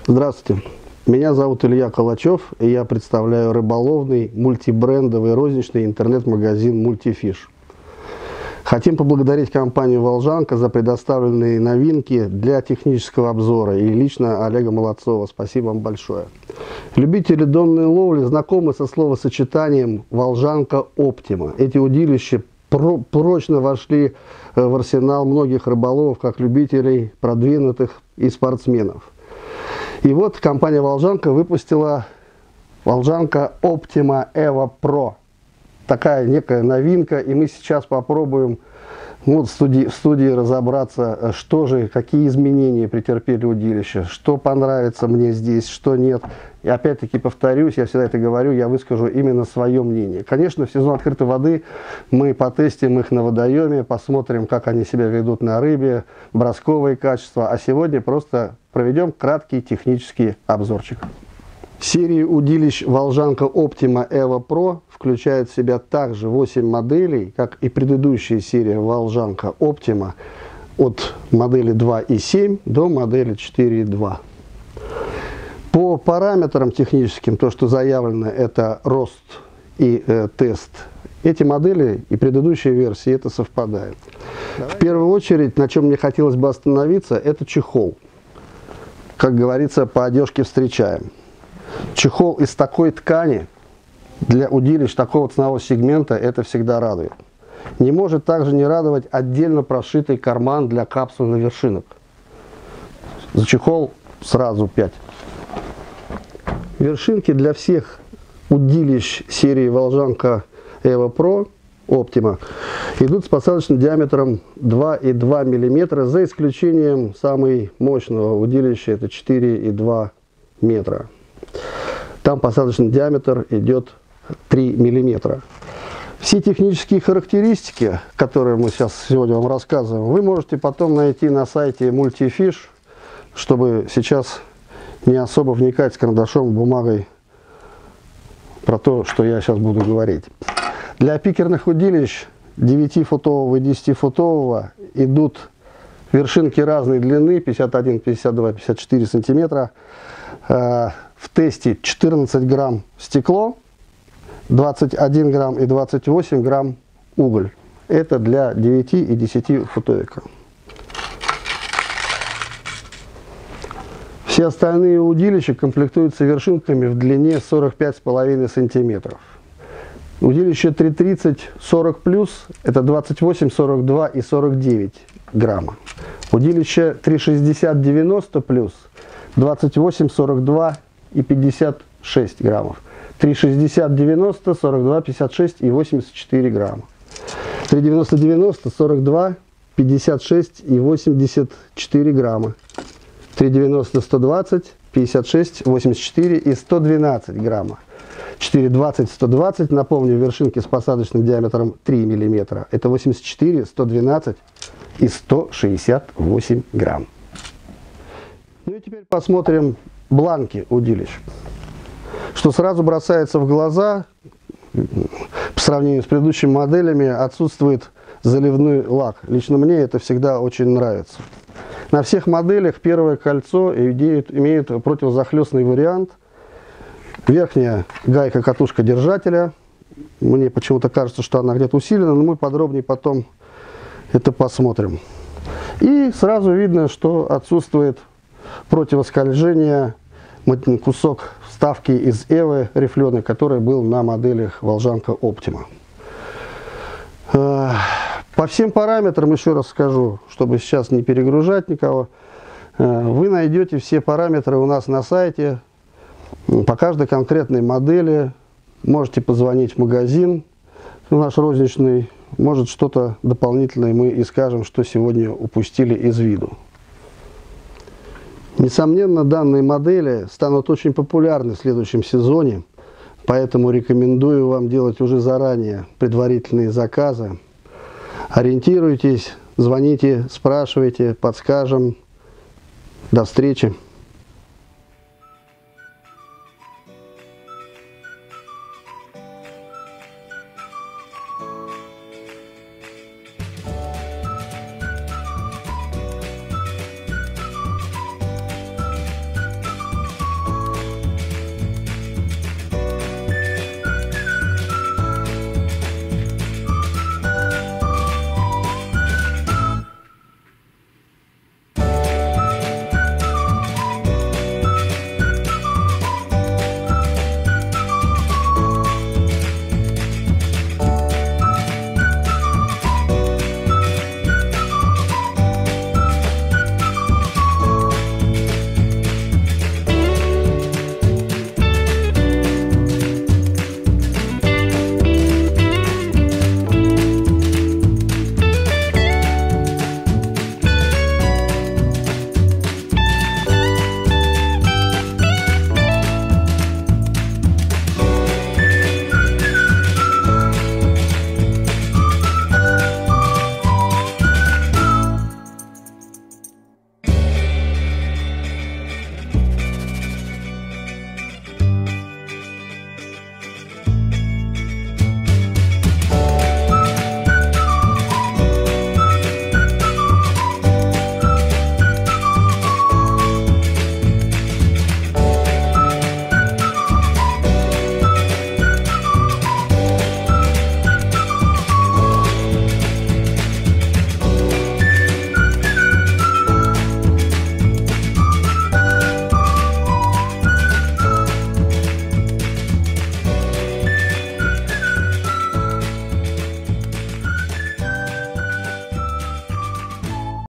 Здравствуйте, меня зовут Илья Калачев, и я представляю рыболовный, мультибрендовый, розничный интернет-магазин «Мультифиш». Хотим поблагодарить компанию «Волжанка» за предоставленные новинки для технического обзора, и лично Олега Молодцова. Спасибо вам большое. Любители донной ловли знакомы со словосочетанием «Волжанка Оптима». Эти удилища прочно вошли в арсенал многих рыболовов, как любителей, продвинутых и спортсменов. И вот компания «Волжанка» выпустила «Волжанка Оптима Эво Про». Такая некая новинка, и мы сейчас попробуем в студии разобраться, какие изменения претерпели удилища, что понравится мне здесь, что нет. И опять-таки повторюсь, я всегда это говорю, я выскажу именно свое мнение. Конечно, в сезон открытой воды мы потестим их на водоеме, посмотрим, как они себя ведут на рыбе, бросковые качества, а сегодня просто проведем краткий технический обзорчик. Серия удилищ «Волжанка Оптима Эво Про» включает в себя также 8 моделей, как и предыдущая серия «Волжанка Оптима», от модели 2.7 до модели 4.2. По параметрам техническим, то, что заявлено, это рост и тест, эти модели и предыдущие версии, это совпадает. В первую очередь, на чем мне хотелось бы остановиться, это чехол. Как говорится, по одежке встречаем. Чехол из такой ткани для удилищ такого ценового сегмента это всегда радует. Не может также не радовать отдельно прошитый карман для капсул на вершинах. За чехол сразу 5. Вершинки для всех удилищ серии «Волжанка Эво Про» Оптима идут с посадочным диаметром 2,2 мм, за исключением самой мощного удилища, это 4,2 метра. Там посадочный диаметр идет 3 мм. Все технические характеристики, которые мы сегодня вам рассказываем, вы можете потом найти на сайте Мультифиш, чтобы сейчас не особо вникать с карандашом, бумагой про то, что я сейчас буду говорить. Для пикерных удилищ 9-футового и 10-футового идут вершинки разной длины, 51, 52, 54 сантиметра. В тесте 14 грамм стекло, 21 грамм и 28 грамм уголь. Это для 9 и 10 футовика. Все остальные удилища комплектуются вершинками в длине 45,5 сантиметров. Удилище 330-40+, это 28, 42 и 49 грамма. Удилище 360-90+, 28, 42 и 56 граммов. 360-90, 42, 56 и 84 грамма. 390-90, 42, 56 и 84 грамма. 390-120, 56, 84 и 112 грамма. 420-120, напомню, вершинки с посадочным диаметром 3 мм. Это 84, 112 и 168 грамм. Ну и теперь посмотрим бланки удилищ. Что сразу бросается в глаза, по сравнению с предыдущими моделями, отсутствует заливной лак. Лично мне это всегда очень нравится. На всех моделях первое кольцо имеет противозахлестный вариант. Верхняя гайка-катушка держателя. Мне почему-то кажется, что она где-то усилена, но мы подробнее потом это посмотрим. И сразу видно, что отсутствует противоскольжение, кусок вставки из Эвы рифленой, который был на моделях «Волжанка Оптима». По всем параметрам, еще раз скажу, чтобы сейчас не перегружать никого, вы найдете все параметры у нас на сайте, по каждой конкретной модели. Можете позвонить в магазин наш розничный, может что-то дополнительное мы и скажем, что сегодня упустили из виду. Несомненно, данные модели станут очень популярны в следующем сезоне, поэтому рекомендую вам делать уже заранее предварительные заказы. Ориентируйтесь, звоните, спрашивайте, подскажем. До встречи!